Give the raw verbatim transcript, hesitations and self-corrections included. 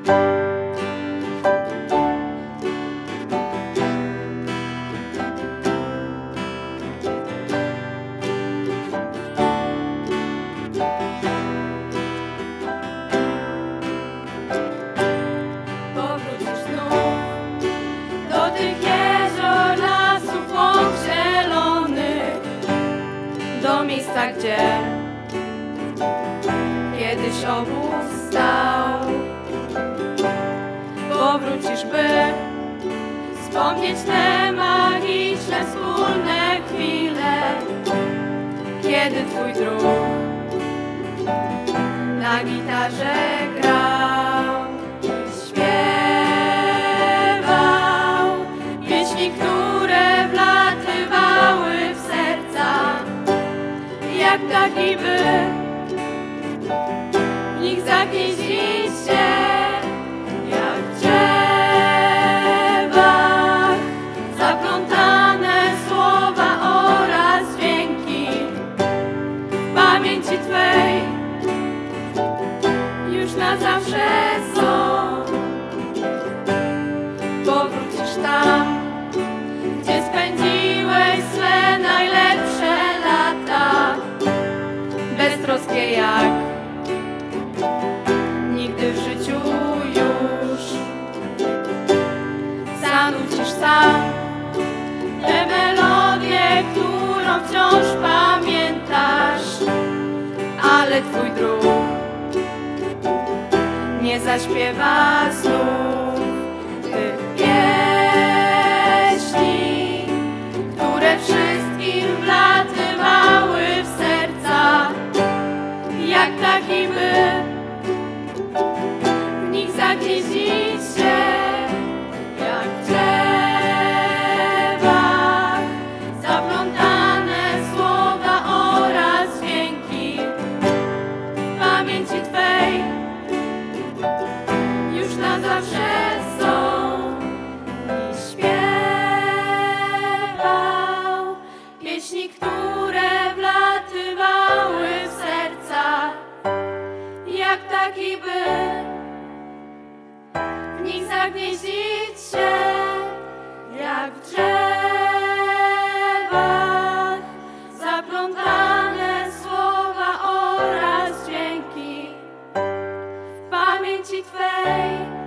Do miejsca, gdzie kiedyś obóz stał. Powrócisz, by wspomnieć te magiczne wspólne chwile, kiedy twój druh na gitarze grał i śpiewał pieśni, które wlatywały w serca jak ptaki, by w nich zagnieździć się, jak w drzewach zaplątane słowa oraz dźwięki w pamięci twej już na zawsze są. Powrócisz tam, gdzie spędziłeś swe najlepsze lata, beztroskie jak nigdy w życiu już. Zanucisz sam tę melodię, którą wciąż pamiętasz, ale twój druh nie zaśpiewa znów tych pieśni, które wszystkim wlatywały w serca jak ptaki, by w nich zagnieździć się, jak w drzewach zaplątane słowa oraz dźwięki w pamięci twej już na zawsze są. I śpiewał pieśni, które wlatywały w serca jak ptaki, by w nich zagnieździć się, jak w drzewach zaplątane słowa oraz dźwięki w pamięci twej